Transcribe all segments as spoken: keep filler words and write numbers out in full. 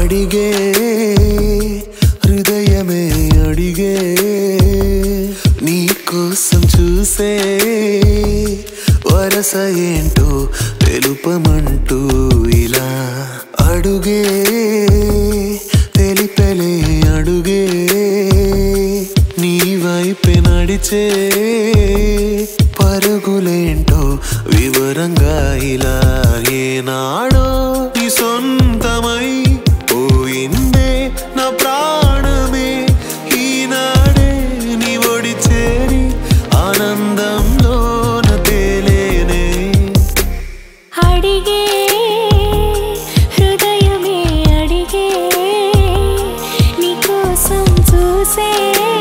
అడిగే హృదయమే అడిగే నీకోసం చూసే వరస ఏంటో తెలుపమంటూ ఇలా అడుగే తెలిపెలే అడుగే నీ వైపే నడిచే పరుగులేంటో వివరంగా ఇలా ఏనాడో నీ సొంతమై పోయిందే నా ప్రాణమే ఈనాడే నీ ఒడి చేరి ఆనందంలో నా తేలేనే అడిగే హృదయమే అడిగే నీకోసం చూసే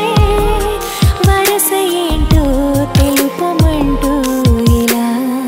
వరస ఏంటో తెలుపమంటూ ఇలా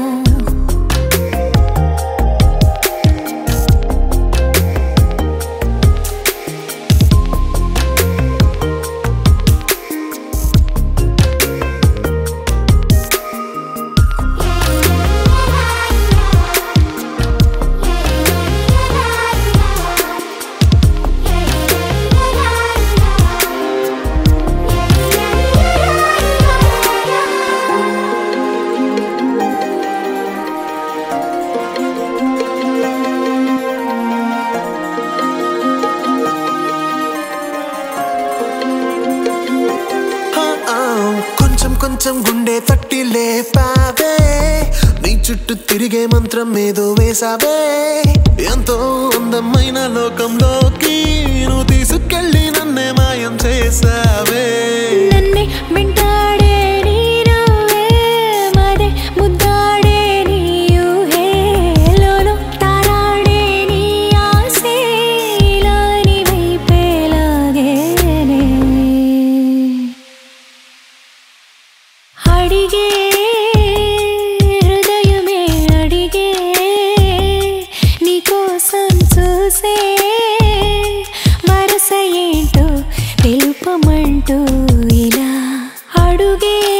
కొంచెం కొంచెం గుండె తట్టి లేపావే నీ చుట్టూ తిరిగే మంత్రం ఏదో వేసావే ఎంతో అందమైన లోకంలోకి నువ్వు తీసుకెళ్ళి నన్నే మాయం చేసావే నన్నే వెంటాడే నీ నవ్వే మరే ముద్దాడే నీ ఊహే లోలో తారాడే నీ ఆసే ఇలా నీ వైపే లాగేనే అడిగే హృదయమే అడిగే నీకోసం చూసే వరస ఏంటో తెలుపమంటూ ఇలా అడుగే